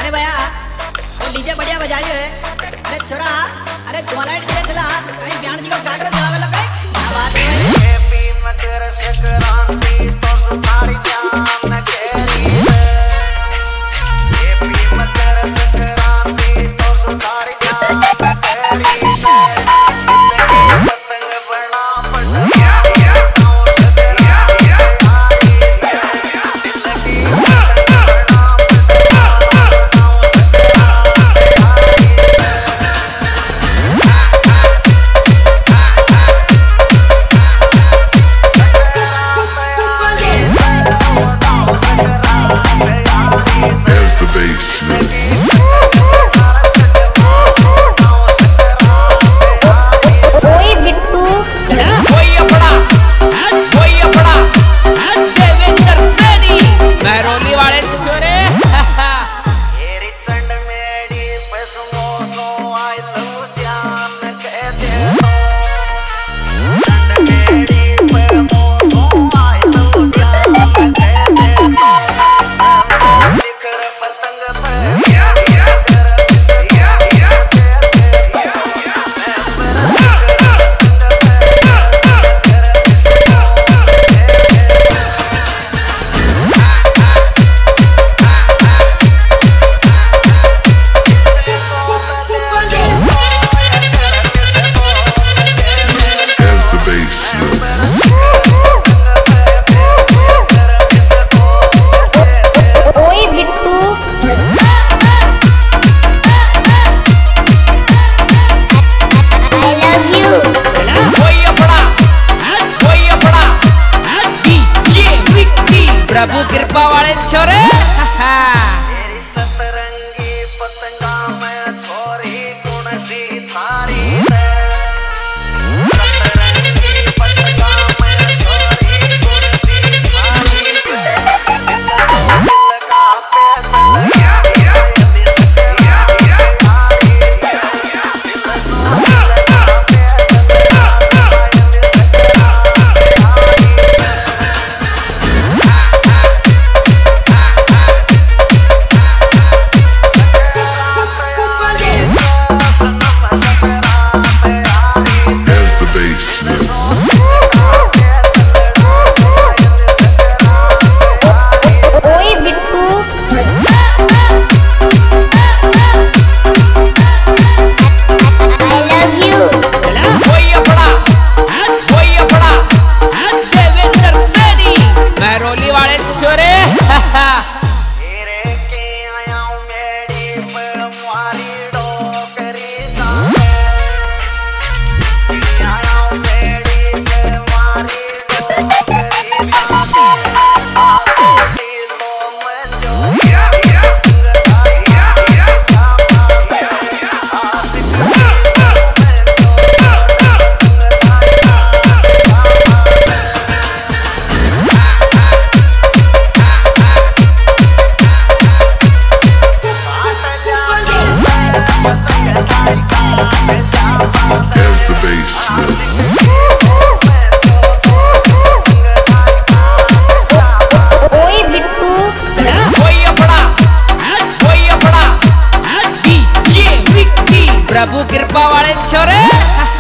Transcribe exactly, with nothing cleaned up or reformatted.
अरे भैया वो डीजे बढ़िया बजाई है। अरे छोरा अरे ट्यूबलाइट डीजे चला कहीं ज्ञान जी को गाकर चलावे लगे। क्या बात है हैप्पी मकर संक्रांति तो सुधारी जान केरी हैप्पी मकर संक्रांति तो सुधारी जान केरी पतंग बना पटवा प्रभु कृपा वाले छोरे तेरी सतरंगी पतंगा में छोरी कौन सी थारी सतरंगी पतंगा में छोरी कौन सी थारी लगा पे प्रभु कृपा वाले छोरे।